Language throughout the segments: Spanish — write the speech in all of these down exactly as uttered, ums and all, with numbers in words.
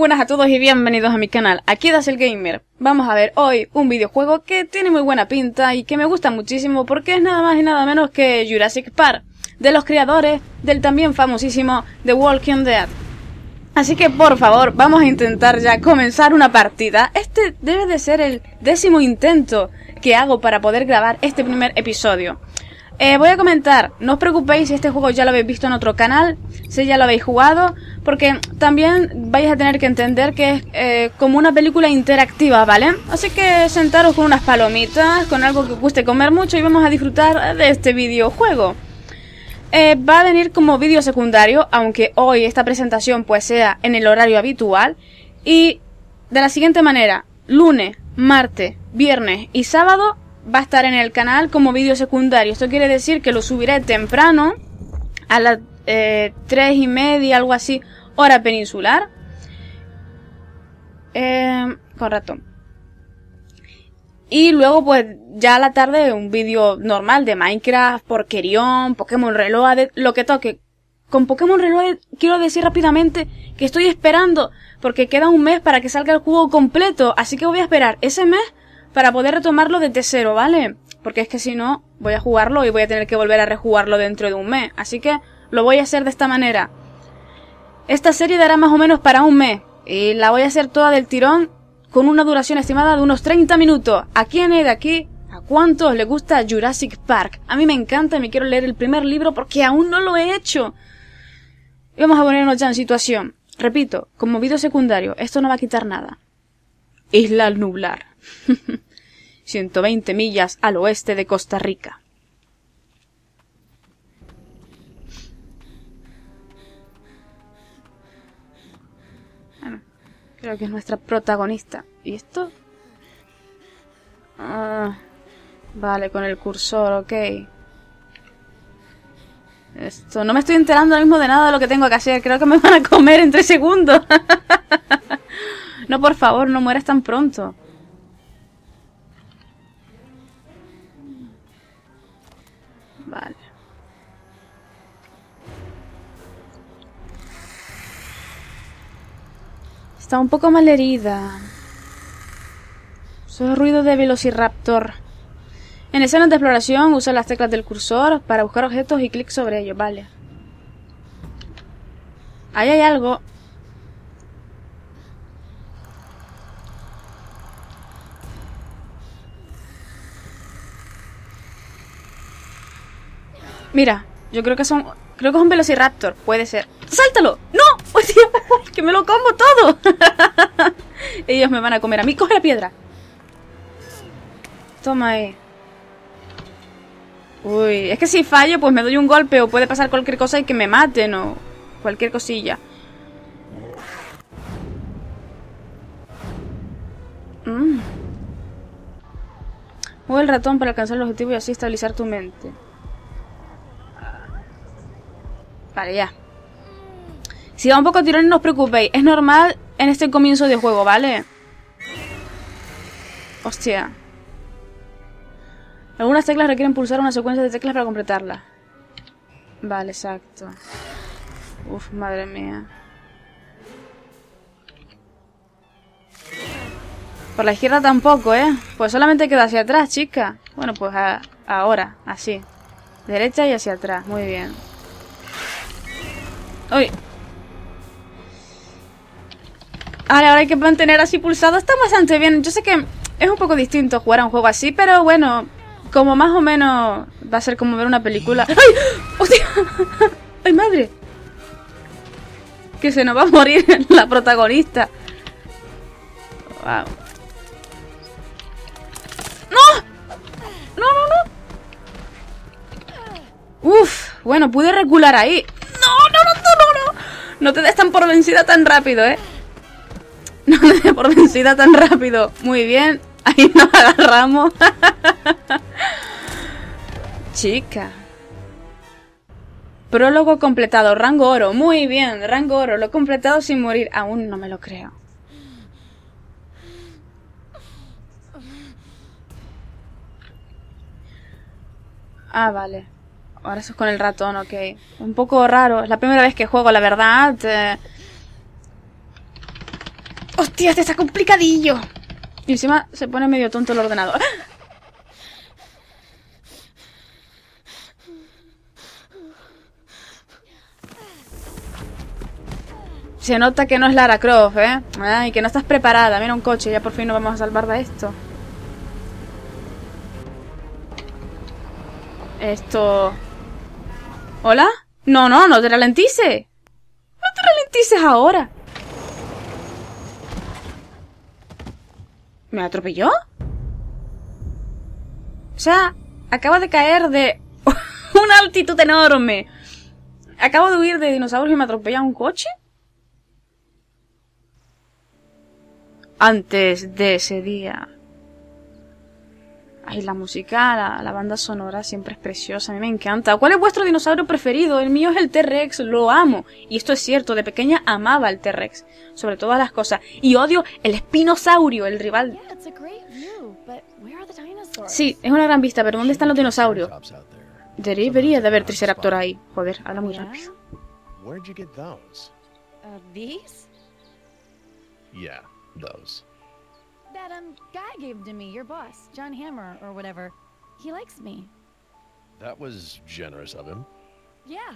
buenas a todos y bienvenidos a mi canal, aquí Das el Gamer. Vamos a ver hoy un videojuego que tiene muy buena pinta y que me gusta muchísimo porque es nada más y nada menos que Jurassic Park, de los creadores del también famosísimo The Walking Dead. Así que por favor, vamos a intentar ya comenzar una partida. Este debe de ser el décimo intento que hago para poder grabar este primer episodio. Eh, voy a comentar, no os preocupéis si este juego ya lo habéis visto en otro canal, si ya lo habéis jugado, porque también vais a tener que entender que es eh, como una película interactiva, ¿vale? Así que sentaros con unas palomitas, con algo que os guste comer mucho y vamos a disfrutar de este videojuego. Eh, va a venir como vídeo secundario, aunque hoy esta presentación pues sea en el horario habitual, y de la siguiente manera, lunes, martes, viernes y sábado va a estar en el canal como vídeo secundario. Esto quiere decir que lo subiré temprano, a las eh, tres y media, algo así, hora peninsular. Eh, con ratón. Y luego pues ya a la tarde un vídeo normal de Minecraft, Porquerión, Pokémon Reloaded, lo que toque. Con Pokémon Reloaded quiero decir rápidamente que estoy esperando, porque queda un mes para que salga el juego completo, así que voy a esperar ese mes para poder retomarlo desde cero, ¿vale? Porque es que si no, voy a jugarlo y voy a tener que volver a rejugarlo dentro de un mes. Así que lo voy a hacer de esta manera. Esta serie dará más o menos para un mes. Y la voy a hacer toda del tirón con una duración estimada de unos treinta minutos. ¿A quién es de aquí? ¿A cuántos les gusta Jurassic Park? A mí me encanta y me quiero leer el primer libro porque aún no lo he hecho. Y vamos a ponernos ya en situación. Repito, como vídeo secundario, esto no va a quitar nada. Isla Nublar. ciento veinte millas al oeste de Costa Rica. Bueno, creo que es nuestra protagonista. ¿Y esto? Ah, vale, con el cursor, ok. Esto, no me estoy enterando ahora mismo de nada de lo que tengo que hacer. Creo que me van a comer en tres segundos. No, por favor, no mueras tan pronto. Vale. Está un poco mal herida. Solo ruido de Velociraptor. En escenas de exploración usa las teclas del cursor para buscar objetos y clic sobre ellos. Vale. Ahí hay algo. Mira, yo creo que son... Creo que es un Velociraptor. Puede ser. ¡Sáltalo! ¡No! ¡Hostia! ¡Que me lo como todo! Ellos me van a comer a mí. ¡Coge la piedra! Toma ahí. Uy, es que si fallo pues me doy un golpe o puede pasar cualquier cosa y que me maten o cualquier cosilla. Mm. Mueve el ratón para alcanzar el objetivo y así estabilizar tu mente. Vale, ya. Si va un poco tirón, no os preocupéis. Es normal en este comienzo de juego, ¿vale? Hostia. Algunas teclas requieren pulsar una secuencia de teclas para completarla. Vale, exacto. Uf, madre mía. Por la izquierda tampoco, ¿eh? Pues solamente queda hacia atrás, chica. Bueno, pues a, ahora, así. Derecha y hacia atrás, muy bien. Uy. Vale, ahora hay que mantener así pulsado. Está bastante bien. Yo sé que es un poco distinto jugar a un juego así, pero bueno, como más o menos va a ser como ver una película. ¡Ay! ¡Hostia! ¡Ay, madre! Que se nos va a morir la protagonista. Wow. ¡No! ¡No, no, no! Uf, bueno, pude recular ahí. ¡No, no, no, no, no! No te des tan por vencida tan rápido, ¿eh? No te des por vencida tan rápido. Muy bien. Ahí nos agarramos. Chica. Prólogo completado. Rango oro. Muy bien. Rango oro. Lo he completado sin morir. Aún no me lo creo. Ah, vale. Ahora eso es con el ratón, ok. Un poco raro. Es la primera vez que juego, la verdad. Eh... ¡Hostia, este está complicadillo! Y encima se pone medio tonto el ordenador. Se nota que no es Lara Croft, ¿eh? Ay, que no estás preparada. Mira un coche, ya por fin nos vamos a salvar de esto. Esto... ¿Hola? No, no, no te ralentices. No te ralentices ahora. ¿Me atropelló? O sea, acabo de caer de una altitud enorme. Acabo de huir de dinosaurios y me atropella un coche. Antes de ese día. Ay, la música, la, la banda sonora siempre es preciosa, a mí me encanta. ¿Cuál es vuestro dinosaurio preferido? El mío es el T-Rex, lo amo. Y esto es cierto, de pequeña amaba el T-Rex, sobre todas las cosas. Y odio el espinosaurio, el rival. Sí, es una gran vista, pero ¿dónde están los dinosaurios? Debería de haber Triceraptor ahí. Joder, habla muy rápido. Yeah, those. That um guy gave them to me, your boss, John Hammer or whatever. He likes me. That was generous of him. Yeah.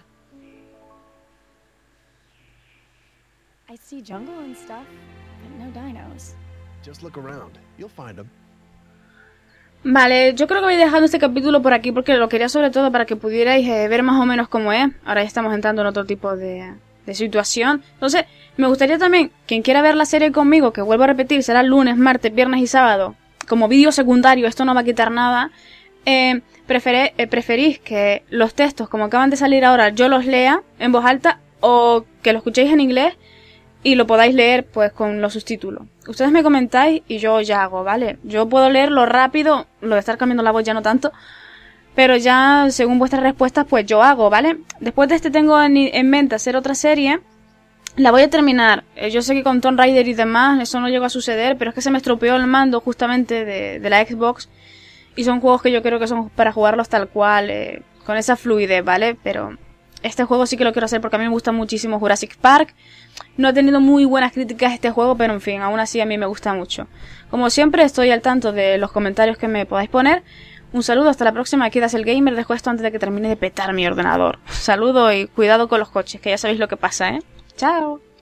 I see jungle and stuff, but no dinos. Just look around. You'll find them. Vale, yo creo que voy dejando este capítulo por aquí porque lo quería sobre todo para que pudierais eh, ver más o menos cómo es. Ahora ya estamos entrando en otro tipo de, de situación. Entonces, me gustaría también, quien quiera ver la serie conmigo, que vuelvo a repetir, será lunes, martes, viernes y sábado, como vídeo secundario, esto no va a quitar nada. Eh, preferé, eh, preferís que los textos, como acaban de salir ahora, yo los lea en voz alta o que lo escuchéis en inglés y lo podáis leer pues con los subtítulos. Ustedes me comentáis y yo ya hago, ¿vale? Yo puedo leerlo rápido, lo de estar cambiando la voz ya no tanto, pero ya según vuestras respuestas pues yo hago, ¿vale? Después de este tengo en, en mente hacer otra serie, la voy a terminar. Eh, yo sé que con Tomb Raider y demás eso no llegó a suceder, pero es que se me estropeó el mando justamente de, de la Xbox y son juegos que yo creo que son para jugarlos tal cual, eh, con esa fluidez, ¿vale? Pero este juego sí que lo quiero hacer porque a mí me gusta muchísimo Jurassic Park. No he tenido muy buenas críticas a este juego, pero en fin, aún así a mí me gusta mucho. Como siempre, estoy al tanto de los comentarios que me podáis poner. Un saludo, hasta la próxima. Aquí Das el Gamer. Dejo esto antes de que termine de petar mi ordenador. Un saludo y cuidado con los coches, que ya sabéis lo que pasa, ¿eh? ¡Chao!